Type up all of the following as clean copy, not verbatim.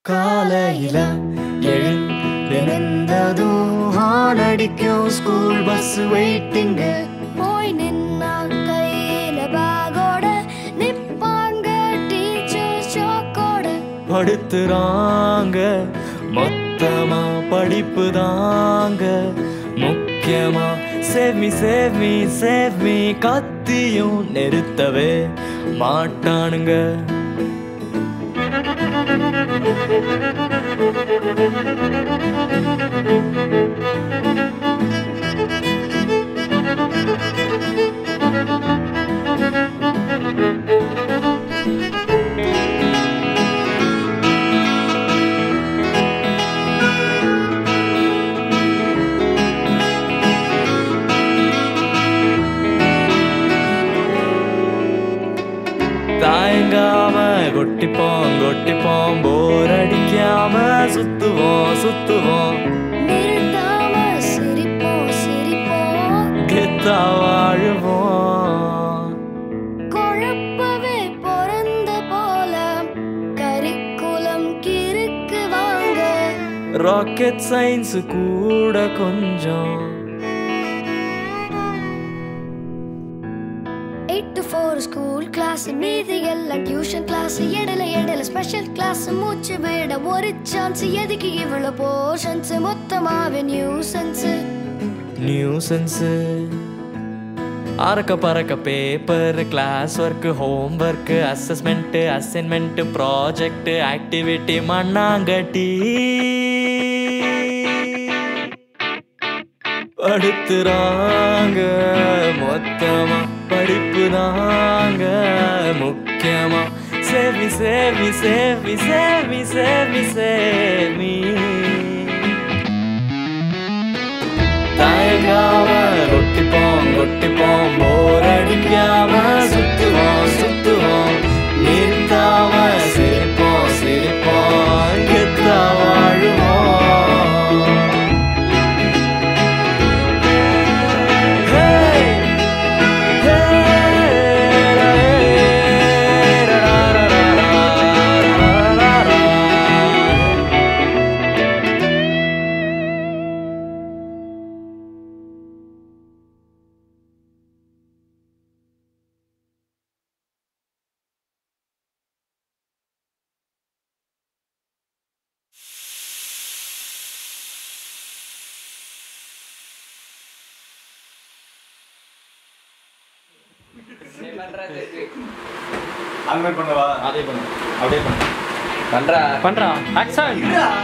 காலையில எழுந்ததும் ஹார்ன் அடிக்கும் ஸ்கூல் பஸ் வெயிட்டிங். போய் நின்னா கையில பேகோட நிப்பாங்க டீச்சர் சாக்கோட. படுத்துறாங்க மொத்தமா படிப்பு தாங்க முக்கியமா. Save me save me save me கத்தியும் நிறுத்தவே மாட்டானுங்க. தாயங்காம கொட்டிப்போம் கொட்டிப்போம் போர் அடிக்காம சுத்துவோம் சுத்துவோம். நிறுத்தாம சிரிப்போம் சிரிப்போம் கெத்தா வாழுவோம். குழப்பவே பிறந்த போல கரிக்குலம் கிறுக்கு வாங்க. ராக்கெட் சயின்ஸ் கூட கொஞ்சம் 8 to 4 ஸ்கூல் கிளாஸ் மீதி எல்லாம் டியூஷன் கிளாஸ். இடையில ஸ்பெஷல் கிளாஸ் மூச்சு விட ஒரு சான்ஸ். எதுக்கு இவ்வளவு போர்ஷன்ஸ் மொத்தமாவே நியூசன்ஸ். அறக்க பறக்க paper class work home work assessment assignment project activity மண்ணாங்கட்டி. படுத்துறாங்க மொத்தமா படிப்பு தாங்க முக்கியமா. சேவி சேவி சேவி சேவி சேவி சேவி தயங்காம கொட்டிப்போம் கொட்டிப்போம் போர் அடிக்காம சுத்துவோம் சுத்துவோம். நிறுத்தாம சிரிப்போம் சிரிப்போம் கெத்தா வாழுவோம். அந்த மாதிரி பண்ணவா? அதே பண்ணு அப்படியே பண்ணு. பண்றா ஆக்ஷன்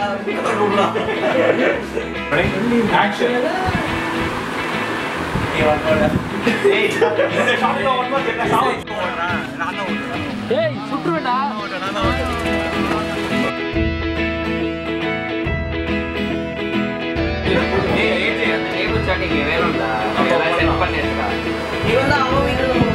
ஆக்ஷன். ஏய் ஷாட்ல ஒன் மோர் என்ன சவுண்ட் போடுறா? நான் தான் ஓடுறேன். ஏய் சுற்றுடா. ஏய் அந்த டேபிள் சாட்டிங் வேணும்டா. அதெல்லாம் செட் பண்ணிட்டா. நீ வந்து அவன் வீட்ல